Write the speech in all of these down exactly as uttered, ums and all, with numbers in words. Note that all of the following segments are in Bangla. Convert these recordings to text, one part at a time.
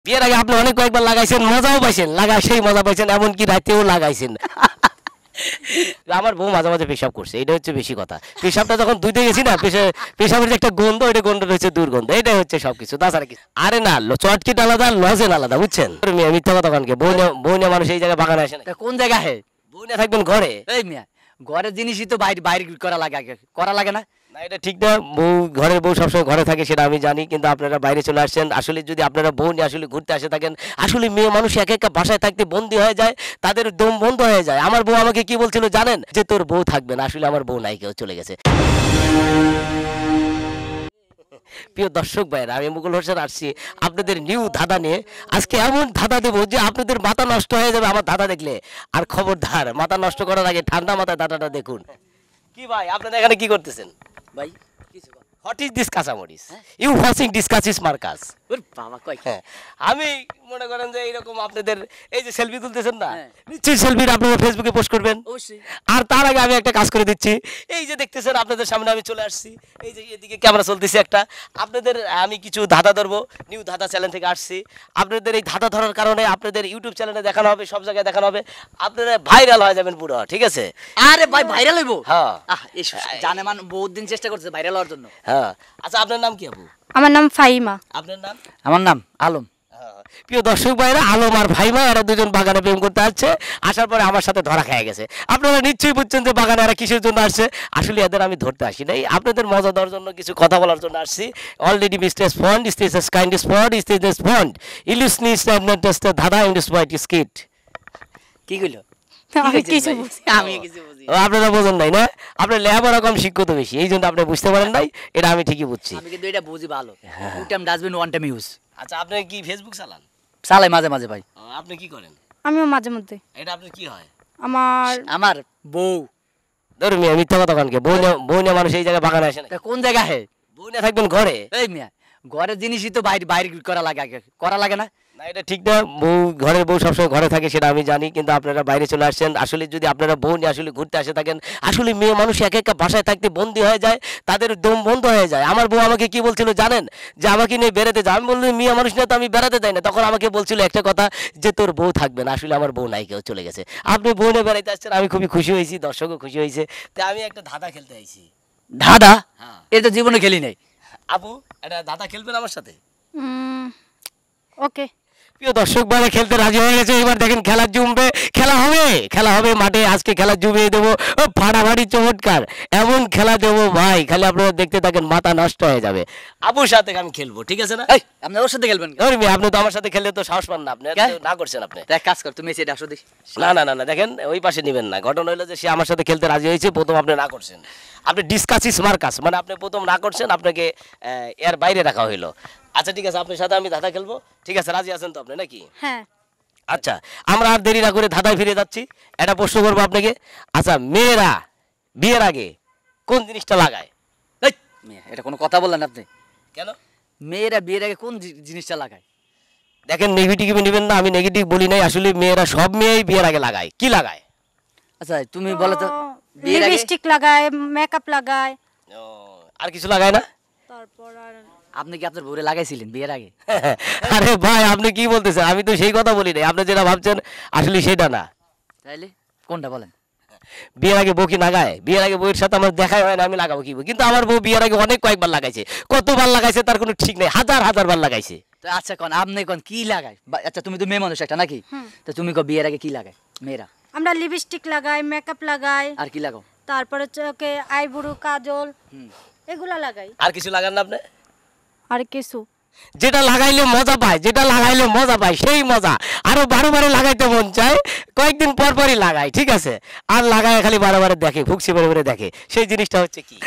বিয়ের আগে আপনি অনেক কয়েকবার লাগাইছেন, মজাও পাইছেন, লাগাই সেই মজা পাইছেন, এমনকি রাতেও লাগাইছেন। আমার বউ মাঝে মাঝে পেশাব করছে, এটা হচ্ছে বেশি কথা। পেশাবটা যখন ধুইতে গেছি না, পেশাবের যে একটা গন্ধ, এটা গন্ধ রয়েছে দুর্গন্ধ, এটাই হচ্ছে সবকিছু, তাছাড়া কি। আরে না, চটকিট আলাদা, লজেন আলাদা, বুঝছেন? মিথ্যা কথা কানকে, বউ বউ নিয়ে মানুষ এই জায়গায় বাগানে আসে না। কোন জায়গায় হে বউ নিয়ে থাকবেন ঘরে? এই মিয়া, ঘরের জিনিসই তো বাইরে বাইরে করা লাগে, আগে করা লাগে না? না, এটা ঠিক না। বউ, ঘরের বউ সবসময় ঘরে থাকে সেটা আমি জানি, কিন্তু আপনারা বাইরে চলে আসছেন। আসলে যদি আপনারা বউ নিয়ে আসলে ঘুরতে আসে থাকেন, আসলে মেয়ে মানুষ এক একটা বাসায় থাকতে বন্দী হয়ে যায়, তাদের দম বন্ধ হয়ে যায়। আমার বউ আমাকে কি বলছিল জানেন? যে তোর বউ থাকবে না। আসলে আমার বউ নাই, কেউ চলে গেছে। প্রিয় দর্শক ভাইরা, আমি মুকুল হোসেন আসছি আপনাদের নিউ ধাঁধা নিয়ে। আজকে এমন ধাঁধা দেবো যে আপনাদের মাথা নষ্ট হয়ে যাবে আমার ধাঁধা দেখলে। আর খবরদার, মাথা নষ্ট করার আগে ঠান্ডা মাথায় ধাঁধাটা দেখুন। কি ভাই, আপনারা এখানে কি করতেছেন? ভাই কিছু হোয়াট ইজ দিস কাঁচামরিচ? You watching discusses Marcus. ওর বাবা কই, হ্যাঁ, আমি মনে করেন যে এইরকম আপনাদের এই যে সেলফি তুলতেছেন না, নিশ্চয়ই সেলফিটা আপনারা ফেসবুকে পোস্ট করবেন। অবশ্যই। আর তার আগে আমি একটা কাজ করে দিচ্ছি। এই যে দেখতেছেন আপনাদের সামনে আমি চলে আসছি, এই যে এদিকে ক্যামেরা চলতেছে একটা। আপনাদের আমি কিছু ধাঁধা ধরবো, নিউ ধাঁধা চ্যানেল থেকে আসছি। আপনাদের এই ধাঁধা ধরার কারণে আপনাদের ইউটিউব চ্যানেলে দেখানো হবে, সব জায়গায় দেখানো হবে, আপনারা ভাইরাল হয়ে যাবেন পুরো, ঠিক আছে? আরে ভাই ভাইরাল হইবো? হ্যাঁ। আহ এই জানে মান বহুত দিন চেষ্টা করছে ভাইরাল হওয়ার জন্য। হ্যাঁ। আচ্ছা, আপনার নাম কি আপু? আমার নাম ফাহিমা। আপনার নাম? আমার নাম আলম। প্রিয় দর্শক ভাইরা, আলম আর ভাইমা এরা দুজন বাগানে প্রেম করতে আসছে। আসার পরে আমার সাথে ধরা খেয়ে গেছে। আপনারা নিশ্চয়ই বুঝছেন যে বাগানে এরা কিসের জন্য আসছে। আসলে এদের আমি ধরতে আসি নাই, আপনাদের মজা দেওয়ার জন্য, কিছু কথা বলার জন্য আসছি। Already mistakes fond stage kind spot stage fond illusion standard ধাঁধা ইন্ডাস হোয়াইট স্কিট। কি কইলো? আমি কিছু বুঝি আমি কিছু বুঝি। ও, আপনারা বোঝেন নাই না? আপনার লেখাপড়া কম, শিক্ষিত বেশি, এই জন্য আপনি বুঝতে পারেন নাই। এটা আমি ঠিকই বুঝছি। আমি কিন্তু এটা বুঝি ভালো। Two time dustbin one time use. আচ্ছা, আপনি কি ফেসবুক চালান? চালাই মাঝে মাঝে ভাই। আপনি কি করেন? আমিও মাঝে মধ্যে। এটা আপনার কি হয়? আমার আমার বউ। ধরুন মিয়া, মিথ্যা কথা কানকে, বউ নিয়ে বউ নিয়ে মানুষ এই জায়গায় বাগানে আসে না। কোন জায়গায় হে বউ নিয়ে থাকবেন ঘরে? এই মিয়া, ঘরের জিনিসই তো বাইরে বাইরে করা লাগে, আগে করা লাগে না? না, এটা ঠিক না। বউ, ঘরের বউ সবসময় ঘরে থাকে সেটা আমি জানি, কিন্তু আপনারা বাইরে চলে আসছেন। আসলে যদি আপনারা বউ নিয়ে আসলে ঘুরতে আসে থাকেন, আসলে মেয়ে মানুষ এক একটা বাসায় থাকতে বন্দী হয়ে যায়, তাদের দম বন্ধ হয়ে যায়। আমার বউ আমাকে কি বলছিল জানেন? যে আমাকে নিয়ে বেড়াতে যায়। আমি বললাম মেয়ে মানুষ নিয়ে তো আমি বেড়াতে যাই না। তখন আমাকে বলছিল একটা কথা, যে তোর বউ থাকবে না। আসলে আমার বউ নাই, কেউ চলে গেছে। আপনি বউ নিয়ে বেড়াইতে আসছেন, আমি খুবই খুশি হয়েছি, দর্শকও খুশি হয়েছে। তাই আমি একটা ধাঁধা খেলতে আইছি। ধাঁধা? হ্যাঁ। এটা তো জীবনে খেলি নাই। আপু, একটা ধাঁধা খেলবেন আমার সাথে? ওকে। প্রিয় দর্শক ভাইরা, খেলতে রাজি হয়ে গেছে। এবার দেখেন খেলা জমবে, খেলা হবে, খেলা হবে মাঠে। আজকে খেলা জমিয়ে দেবো, ও ফাটাফাটি চমৎকার এমন খেলা দেবো ভাই, খালি আপনারা দেখতে থাকেন, মাথা নষ্ট হয়ে যাবে। আপুর সাথে আমি খেলবো, ঠিক আছে না? এই আপনি ওর সাথে খেলবেন? ধরবি, আপনি তো আমার সাথে খেললে তো সাহস পান না, আপনি না করছেন। আপনি দেখ কাজ কর, তুমি এসে আসো দেখি। না না না না, দেখেন ওই পাশে নেবেন না। ঘটনা হলো যে সে আমার সাথে খেলতে রাজি হয়েছে, প্রথম আপনি না করছেন। আপনি ডিসকাসিস মার্কাস, মানে আপনি প্রথম না করছেন, আপনাকে এর বাইরে রাখা হইলো। আচ্ছা ঠিক আছে, আপনার সাথে আমি ধাঁধা খেলবো, ঠিক আছে? রাজি আছেন তো আপনি নাকি? হ্যাঁ। আচ্ছা, আমরা আর দেরি না করে ধাঁধায় ফিরে যাচ্ছি। একটা প্রশ্ন করবো আপনাকে। আচ্ছা, মেয়েরা বিয়ের আগে কোন জিনিসটা লাগায়? এই মিয়া, এটা কোনো কথা বললেন আপনি? কেন? মেয়েরা বিয়ের আগে কোন জি- জিনিসটা লাগায়? দেখেন, নেগেটিভ নেবেন না, আমি নেগেটিভ বলি নাই। আসলে মেয়েরা, সব মেয়েই বিয়ের আগে লাগায়। কি লাগায়? আচ্ছা তুমি বলো তো। বিয়ের আগে লিপস্টিক লাগায়, মেকআপ লাগায়। ও, আর কিছু লাগায় না? তারপর আর আপনি কি আপনার বউরে লাগাইছিলেন বিয়ের আগে? আরে ভাই, আপনি কি বলতেছেন? আমি তো সেই কথা বলি নাই। আপনি যেটা ভাবছেন আসলে সেটা না। তাইলে কোনটা বলেন? বিয়ের আগে বউ কি লাগায়? বিয়ের আগে বউয়ের সাথে আমার দেখাই হয় না, আমি লাগাবো কি? কিন্তু আমার বউ বিয়ের আগে অনেক কয়েকবার লাগাইছে। কতবার লাগাইছে তার কোনো ঠিক নেই, হাজার হাজার বার লাগাইছে। তো আচ্ছা কোন আপনি কোন কি লাগায়? বা- আচ্ছা তুমি তো মেয়ে মানুষ একটা নাকি? তো তুমি কো বিয়ের আগে কি লাগায় মেয়েরা? আমরা লিপস্টিক লাগাই, মেকআপ লাগাই, আর কি লাগাও? তারপরে চোখে আইব্রু, কাজল, এগুলা লাগাই। আর কিছু লাগান না আপনি? আর কিছু যেটা লাগাইলে মজা পায়, যেটা লাগাইলে মজা পায় সেই মজা আরো বারো বারে লাগাইতে মন চায়, কয়েকদিন পর পরই লাগাই, ঠিক আছে? আর লাগায় খালি বারো বারে দেখে, ফুকসি বারে বারে দেখে, সেই জিনিসটা হচ্ছে কি?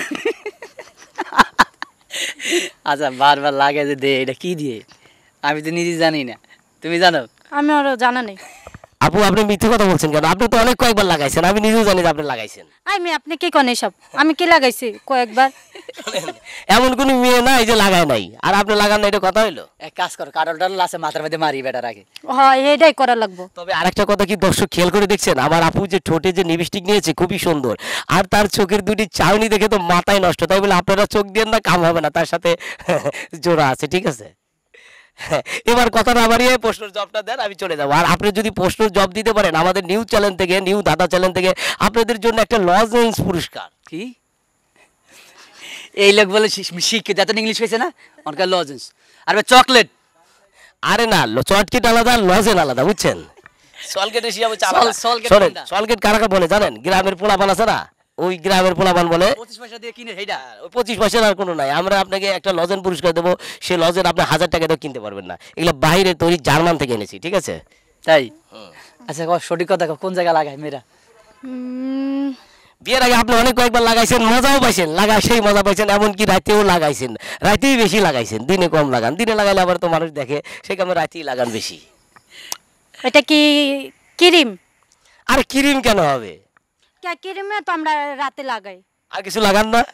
আচ্ছা বারবার লাগে যে দে, এটা কি দিয়ে? আমি তো নিজে জানি না, তুমি জানো? আমি আরো জানা নেই। আপু, আপনি মিথ্যে কথা বলছেন কেন? আপনি তো অনেক কয়েকবার লাগাইছেন, আমি নিজেও জানি যে আপনি লাগাইছেন। আই মেয়ে, আপনি কি করেন এসব? আমি কি লাগাইছি কয়েকবার? এমন কোন মেয়ে নাই যে লাগায় নাই, আর আপনি লাগান না, এটা কথা হইলো? এক কাজ করো, কাটল টাটল আছে মাথার মধ্যে মারি বেটার আগে। হয়, এটাই করা লাগবো। তবে আরেকটা কথা কি দর্শক খেয়াল করে দেখছেন, আমার আপু যে ঠোঁটে যে লিপস্টিক নিয়েছে খুবই সুন্দর, আর তার চোখের দুটি চাউনি দেখে তো মাথায় নষ্ট। তাই বলে আপনারা চোখ দিয়ে না, কাম হবে না, তার সাথে জোড়া আছে, ঠিক আছে? হ্যাঁ, এবার কথা না বাড়িয়ে প্রশ্নের জবটা দেন, আমি চলে যাবো। আর আপনি যদি প্রশ্নের জব দিতে পারেন আমাদের নিউজ চ্যানেল থেকে, নিউ দাদা চ্যানেল থেকে আপনাদের জন্য একটা লজেন্স পুরস্কার। কি এই লোক বলে শি- শিক্ষিত, এত ইংলিশ হয়েছে না, অনকার লজেন্স আর চকলেট। আরে না, ল- চটকিট আলাদা, লজেন আলাদা, বুঝছেন? সলগেট এসে যাবে চালা। সল- সলগেট শোনেন, কোনটা? সলগেট কারা কারা বলে জানেন? গ্রামের পোলাপান আছে না, ওই গ্রামের পোলাপান বলে পঁচিশ পয়সা দিয়ে কিনে সেইটা। ওই পঁচিশ পয়সার আর কোনো নাই। আমরা আপনাকে একটা লজেন পুরস্কার দেবো, সেই লজেন আপনি হাজার টাকা দিয়েও কিনতে পারবেন না। এগুলো বাইরে তৈরি, জার্মান থেকে এনেছি, ঠিক আছে? তাই? আচ্ছা কও, সঠিক কথা কও, কোন জায়গায় লাগায় মেয়েরা? উম, বিয়ের আগে আপনি অনেক কয়েকবার লাগাইছেন, মজাও পাইছেন, লাগা সেই মজা পাইছেন, এমনকি রাতেও লাগাইছেন। রাতেই বেশি লাগাইছেন, দিনে কম লাগান। দিনে লাগাইলে আবার তো মানুষ দেখে, সেই কারণে রাতেই লাগান বেশি। এটা কি ক্রিম? আর ক্রিম কেন হবে? ক্রিমে তো আমরা রাতে লাগাই। আর কিছু লাগান না?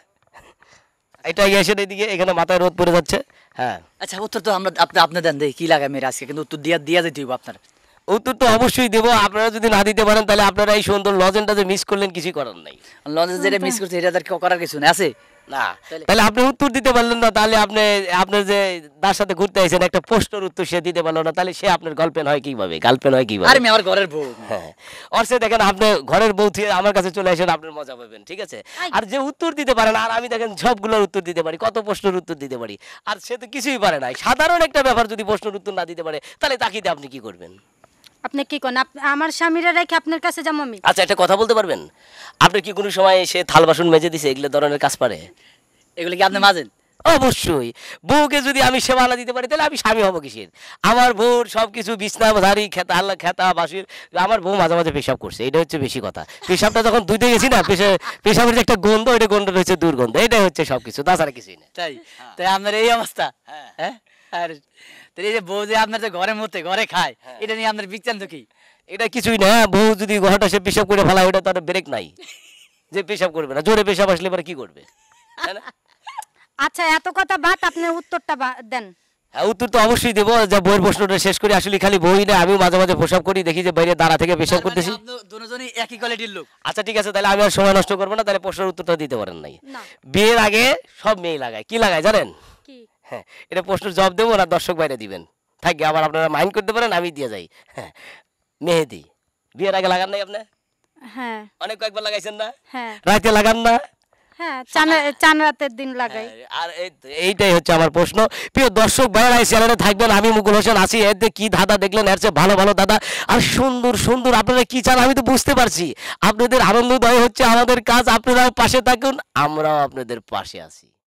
এটা এসে এদিকে, এখানে মাথায় রোদ পড়ে যাচ্ছে। হ্যাঁ, আচ্ছা উত্তর তো আমরা আপনি আপনি দেন দেখি কি লাগায় মেয়েরা আজকে, কিন্তু উত্তর দিয়া দিয়া যেতে হইব আপনার। উত্তর তো অবশ্যই দেবো। আপনারা যদি না দিতে পারেন তাহলে আপনারা এই সুন্দর লজেনটা যে মিস করলেন, কিছুই করার নাই। লজেন্স যেটা মিস করছে এটা তার করার কিছু নেই, আছে? না, তাহলে? তাহলে আপনি উত্তর দিতে পারলেন না, তাহলে আপনি আপনার যে তার সাথে ঘুরতে আইছেন একটা প্রশ্নের উত্তর সে দিতে পারলো না, তাহলে সে আপনার গার্লফ্রেন্ড হয় কিভাবে? গার্লফ্রেন্ড হয় কিভাবে? আরে আমি আমার ঘরের বউ। হ্যাঁ, আর সে দেখেন আপনি ঘরের বউ থেকে আমার কাছে চলে আসেন, আপনার মজা পাবেন, ঠিক আছে? আর যে উত্তর দিতে পারে না, আর আমি দেখেন সবগুলোর উত্তর দিতে পারি, কত প্রশ্নের উত্তর দিতে পারি, আর সে তো কিছুই পারে না। সাধারণ একটা ব্যাপার যদি প্রশ্নের উত্তর না দিতে পারে, তাহলে তাকিয়ে আপনি কি করবেন? আপনি কি করেন? আপ- আমার স্বামীরা রেখে আপনার কাছে যাবো আমি? আচ্ছা, একটা কথা বলতে পারবেন, আপনি কি কোনো সময় সে থাল বাসন মেজে দিছে, এগুলো ধরনের কাজ পারে? এগুলো কি আপনি মাজেন? অবশ্যই। বউকে যদি আমি সেবা না দিতে পারি তাহলে আমি স্বামী হবো কিসের? আমার বউর সব কিছু বিছনা ধারি, খেতা আল্লাহ খেতা বাসির, আমার বউ মাঝে মাঝে পেশাব করছে, এটা হচ্ছে বেশি কথা। পেশাবটা যখন ধুইতে গেছি না, পেশা পেশাবের যে একটা গন্ধ, এটা গন্ধটা হচ্ছে দুর্গন্ধ, এটাই হচ্ছে সব কিছু, তাছাড়া কিছুই না। তাই? তাই আপনার এই অবস্থা? হ্যাঁ। হ্যাঁ, আর তাহলে এই যে বউ যে আপনার যে ঘরে মতে ঘরে খায়, এটা নিয়ে আপনার বিচ্ছান্ত কি? এটা কিছুই না। বউ যদি ঘরটা সে পেশাব করে ফেলা, ওটা তার ব্রেক নাই যে পেশাব করবে না। জোরে পেশাব আসলে এবার কি করবে, তাই না? আচ্ছা, এত কথা বাদ, আপনি উত্তরটা বা- দেন। হ্যাঁ, উত্তর তো অবশ্যই দেবো। যা বইয়ের প্রশ্নটা শেষ করি, আসলে খালি বই না, আমিও মাঝে মাঝে পেশাব করি, দেখি যে বাইরে দাঁড়া থেকে পেশাব তার মানে করতেছি। আপনি দুজনই একই কোয়ালিটির লোক। আচ্ছা ঠিক আছে, তাহলে আমি আর সময় নষ্ট করবো না, তাহলে প্রশ্নের উত্তরটা দিতে পারেন নাই। না। বিয়ের আগে সব মেয়ে লাগায়, কি লাগায় জানেন? কি? হ্যাঁ, এটা প্রশ্নের জবাব দেবো না, দর্শক বাইরে দিবেন, থাকি আবার আপনারা মাইন্ড করতে পারেন, আমি দিয়ে যাই। হ্যাঁ, মেহেদি বিয়ের আগে লাগান নাই আপনি? হ্যাঁ অনেক কয়েকবার লাগাইছেন না? হ্যাঁ রাতে লাগান না? হ্যাঁ, চান চান রাতের দিন লাগাই। হ্যাঁ, আর এই- এইটাই হচ্ছে আমার প্রশ্ন। প্রিয় দর্শক ভাইয়েরা, এই চ্যানেলে থাকবেন, আমি মুকুল হোসেন আছি। এতে কি দাদা দেখলেন, এর চেয়ে ভালো ভালো দাদা আর সুন্দর সুন্দর। আপনারা কি চান আমি তো বুঝতে পারছি, আপনাদের আনন্দদায়ক হচ্ছে আমাদের কাজ। আপনারাও পাশে থাকুন, আমরাও আপনাদের পাশে আছি।